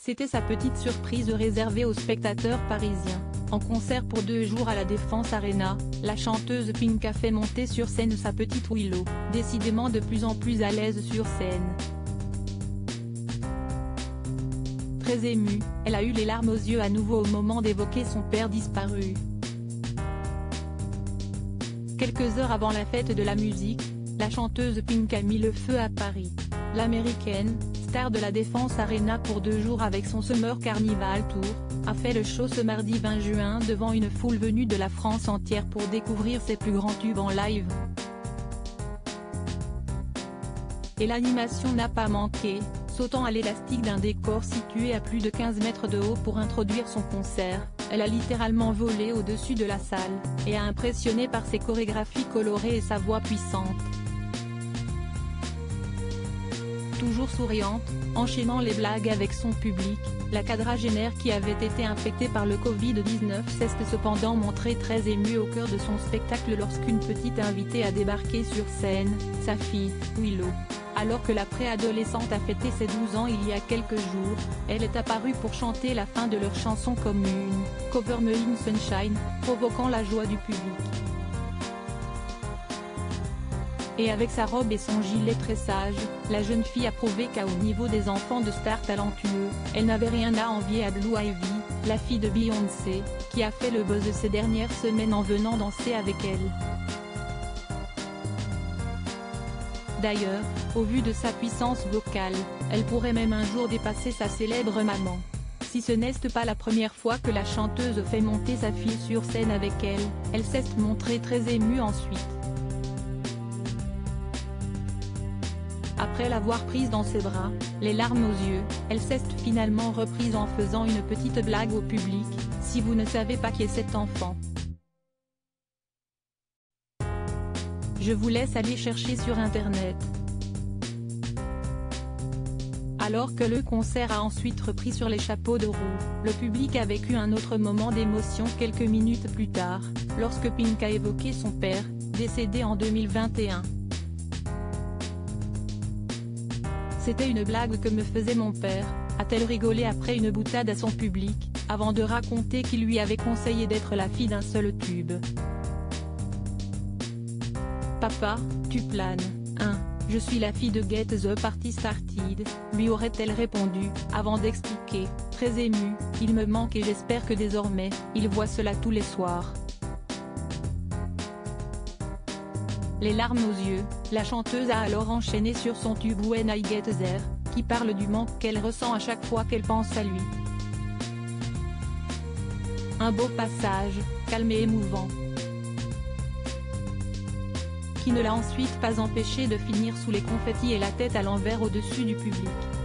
C'était sa petite surprise réservée aux spectateurs parisiens. En concert pour 2 jours à la Défense Arena, la chanteuse Pink a fait monter sur scène sa petite Willow, décidément de plus en plus à l'aise sur scène. Très émue, elle a eu les larmes aux yeux à nouveau au moment d'évoquer son père disparu. Quelques heures avant la fête de la musique, la chanteuse Pink a mis le feu à Paris. L'américaine, star de la Défense Arena pour 2 jours avec son Summer Carnival Tour, a fait le show ce mardi 20 juin devant une foule venue de la France entière pour découvrir ses plus grands tubes en live. Et l'animation n'a pas manqué, sautant à l'élastique d'un décor situé à plus de 15 mètres de haut pour introduire son concert. Elle a littéralement volé au-dessus de la salle, et a impressionné par ses chorégraphies colorées et sa voix puissante. Toujours souriante, enchaînant les blagues avec son public, la quadragénaire qui avait été infectée par le Covid-19 s'est cependant montrée très émue au cœur de son spectacle lorsqu'une petite invitée a débarqué sur scène, sa fille, Willow. Alors que la préadolescente a fêté ses 12 ans il y a quelques jours, elle est apparue pour chanter la fin de leur chanson commune, Cover Me in Sunshine, provoquant la joie du public. Et avec sa robe et son gilet très sage, la jeune fille a prouvé qu'au niveau des enfants de stars talentueux, elle n'avait rien à envier à Blue Ivy, la fille de Beyoncé, qui a fait le buzz ces dernières semaines en venant danser avec elle. D'ailleurs, au vu de sa puissance vocale, elle pourrait même un jour dépasser sa célèbre maman. Si ce n'est pas la première fois que la chanteuse fait monter sa fille sur scène avec elle, elle s'est montrée très émue ensuite. Après l'avoir prise dans ses bras, les larmes aux yeux, elle s'est finalement reprise en faisant une petite blague au public, « Si vous ne savez pas qui est cet enfant, je vous laisse aller chercher sur internet ». Alors que le concert a ensuite repris sur les chapeaux de roue, le public a vécu un autre moment d'émotion quelques minutes plus tard, lorsque Pink a évoqué son père, décédé en 2021. C'était une blague que me faisait mon père, a-t-elle rigolé après une boutade à son public, avant de raconter qu'il lui avait conseillé d'être la fille d'un seul tube. Papa, tu planes, hein, je suis la fille de Get the Party Started, lui aurait-elle répondu, avant d'expliquer, très émue, il me manque et j'espère que désormais, il voit cela tous les soirs. Les larmes aux yeux, la chanteuse a alors enchaîné sur son tube When I Get There, qui parle du manque qu'elle ressent à chaque fois qu'elle pense à lui. Un beau passage, calme et émouvant, qui ne l'a ensuite pas empêché de finir sous les confettis et la tête à l'envers au-dessus du public.